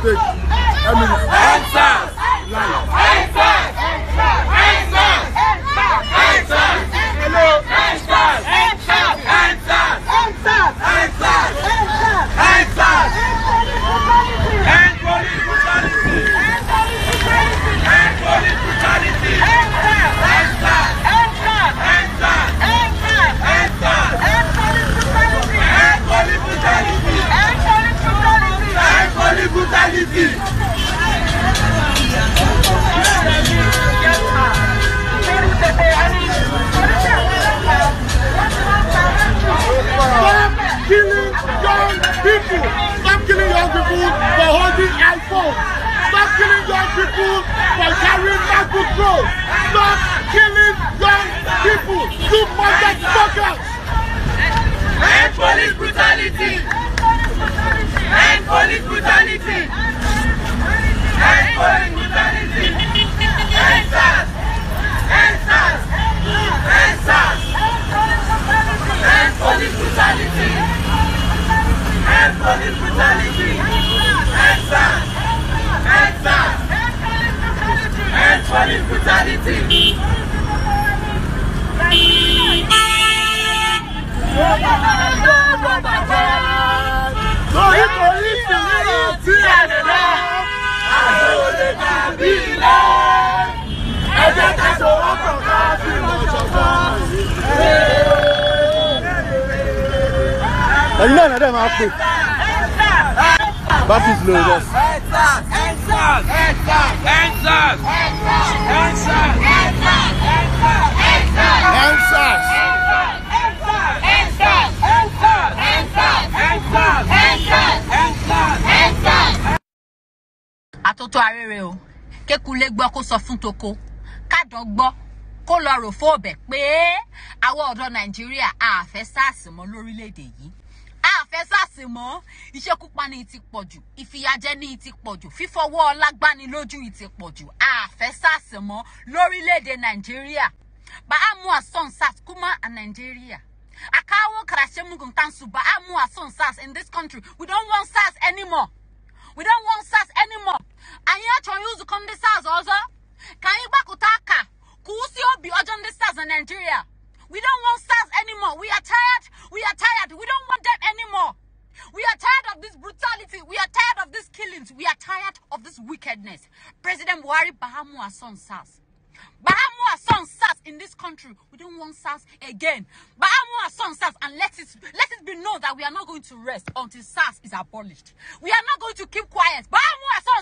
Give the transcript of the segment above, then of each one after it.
mistake. Answers! Answers! Answers! Answers! Hello! Answers! Answers! Answers! Answers! Answers! Answers! End police brutality! End police brutality! Answers! Answers! Answers! Answers! Answers! End police brutality! End police brutality! Stop killing young people. Stop killing young people for holding iPhone. Stop killing young people for carrying MacBook Pro. Stop killing young people. You motherfuckers. End police brutality! End police brutality! End police brutality! Answers! Answers! Answers! End police brutality! End police brutality! Answers! Answers! End police brutality! Lórí polisi nínú tí ẹ̀rẹ̀ náà, àṣewọlé tàbí ilẹ̀. Ẹ jẹ́ ká sọ̀rọ̀ kọ̀ọ̀kan sí ìṣọ̀kan. Ẹ̀yin náà nàdẹ́ máa pè. Baptist ló rọ̀. Answers! Answers! Answers! Answers! Answers! Answers. Àtótó arére o, kékulé gbọ́ kó sọ fún toko, kádàn gbọ́ kó lọ rò fún ọbẹ̀ pé àwọn ọ̀dọ́ Nàìjíríà a fẹ́ SARS mọ́ lórílẹ̀-èdè yìí. A fẹ́ SARS mọ́, ìṣekúpani ti pọ̀jù, ìfìyàjẹni ti pọ̀jù, fífọwọ́ lágbáni lójú ti pọ̀jù. A fẹ́ SARS mọ́ lórílẹ̀-èdè Nàìjíríà. Ba amu ason SARS kuma a Nigeria. Akawo karashemu guntansu ba amu ason SARS in this country. We don't want SARS anymore. We don't want SARS anymore. And you trying to use the country SARS also? Can you back utaka? Kusi obi ojon the SARS in Nigeria. We don't want SARS anymore. We are tired. We are tired. We don't want them anymore. We are tired of this brutality. We are tired of these killings. We are tired of this wickedness. President Buhari Bahamu Ason SARS. Bahamu Ason SARS in this country. We don't want SARS again. Bahamu Ason SARS, and let it be known that we are not going to rest until SARS is abolished. We are not going to keep quiet. Bahamu Ason.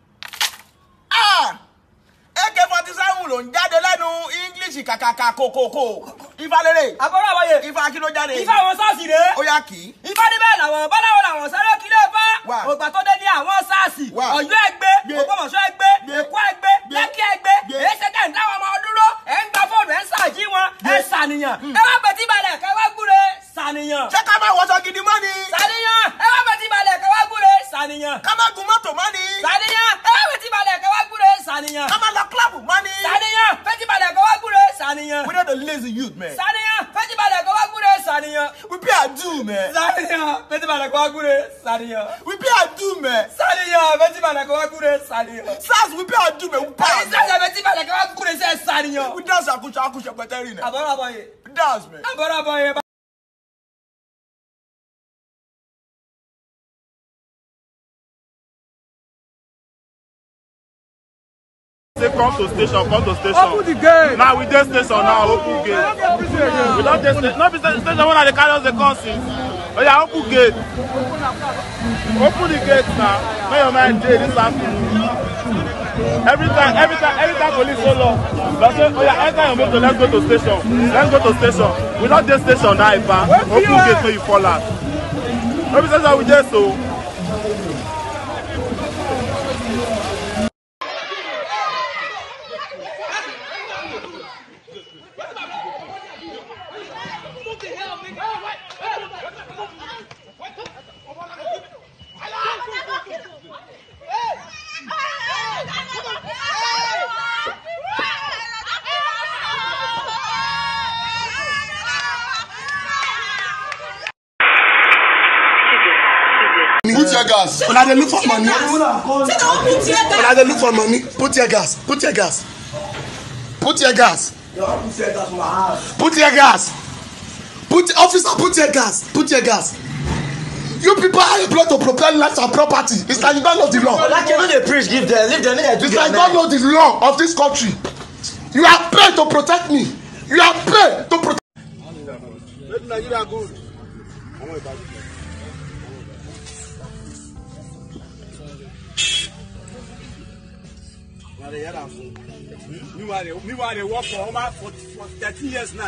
AK-47 ló ń jáde lẹ́nu English kàkàkà kòkòkò. Ifá lérè. Àbọ̀rọ̀ àwọ̀yè. Ifá kí ló jáde? Ifá àwọn SARS rèé. Ó yá kì í. Ifá níbẹ̀ làwọn báláwo làwọn sáré kílé fá. Wà. Ògbà tó dé ní àwọn SARS. Wà. Ọ̀yọ́ ẹgbẹ́, Ògbómọ̀ṣọ́ ẹgbẹ́, Èkó ẹgbẹ́, Lẹ́kí ẹgbẹ́. Èyí ṣe kẹ́ ń dáwọn ọmọ dúró. Ẹ ń gba fóònù, ẹ ń ṣàjí wọn, ẹ ṣàníyàn. Ẹ wá bẹ̀tí balẹ̀ kẹ́ wá gbúre ṣàníyàn. Ṣé ká máa wọṣọ gidi mọ́ ni? Ṣàníyàn. Ẹ wá bẹ̀tí balẹ̀ kẹ́ wá gbúre ṣàníyàn. Ká máa gun mọ́tò mọ́ ni? Ṣàníyàn. Ẹ wá bẹ̀tí balẹ̀ kẹ́ wá gbúre ṣàníyàn. Ká máa lọ kílàbù mọ́ ni? Ṣàníyàn. Bẹ̀tí balẹ̀ kẹ́ wá gbúre ṣàníyàn. We not the lazy youth, man. Ṣàníyàn. Bẹ̀tí balẹ̀ kẹ́ wá gbúre ṣàníyàn. We pay our due, man. Ṣàníyàn. Bẹ̀tí balẹ̀ kẹ́ wá gbúre ṣàníyàn. We pay our due, man. Ṣàníyàn. Bẹ̀tí balẹ̀ kẹ́ wá gbúre ṣàníyàn. SARS, we pay our due, man. We pay our due. Ṣàníyàn. Bẹ̀tí balẹ̀ kẹ́ wá gbúre ṣàníyàn. We dance akusha pẹ̀tẹ́rì náà. Àbọ̀rọ̀ àbọ̀yè. Dance, man. Àbọ̀rọ̀ àbọ̀yè. Say come to station, come to station. Open the gate. Now we dey station now, open gate. We don't dey station. No be station when they carry us the conscience. Oh yeah, open gate. Open the gate now. May your mind dey this afternoon. Every time police so long. But say, oh yeah, enter your motor, let's go to station. Let's go to station. We don't dey station now, Ifa. Open gate so you fall out. No be station we dey so. tear gas. When they look for money. When they look for money, put tear gas. Put tear gas. Put tear gas. Put tear gas. Officer, put tear gas. Put tear gas. You people are employed to protect lives and property. It's like you don't know the law. Like you know the priest give them, leave them. It's like you don't know the law of this country. You are paid to protect me. You are paid to protect. Nigeria good. Meanwhile, they work for almost for 13 years now.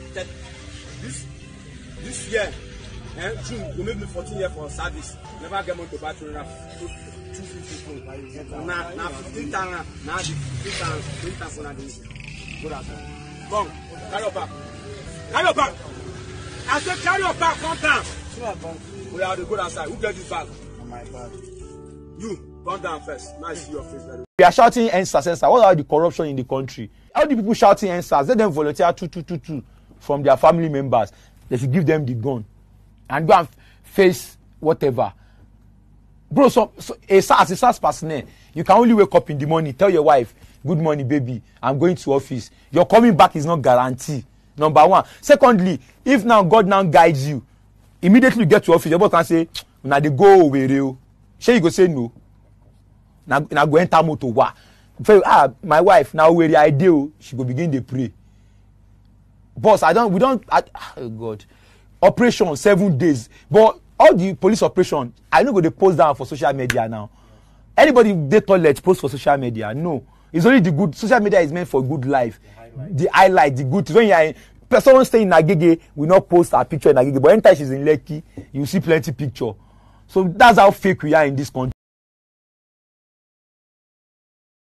This year, June will make me 14 years for service. Never get money to buy 250. Now 15,000. Now 15,000 now this. Come, carry your back. Carry your back. I said carry your back. Come down. We have to go outside. Who get this bag? My bag. You. Come down first. Now I see your face. We are shouting EndSARS. What are the corruption in the country? All the people shouting EndSARS, let them volunteer 222 from their family members. They should give them the gun and go and face whatever. Bro, so a SARS personnel, you can only wake up in the morning, tell your wife, good morning, baby, I'm going to office. Your coming back is not guaranteed. Number one. Secondly, if now God now guides you, immediately you get to office, your boss can say, now they go away. Sure, you go say no. Now go enter motor wa. My wife now where the idea she go begin to pray. Boss, oh God. Operation 7 days. But all the police operation, I know go they post down for social media now. Anybody they toilet post for social media? No. It's only the good. Social media is meant for good life. The highlight, the good. When you are someone staying in Agege, we not post a picture in Agege. But anytime she's in Lekki, you see plenty picture. So that's how fake we are in this country.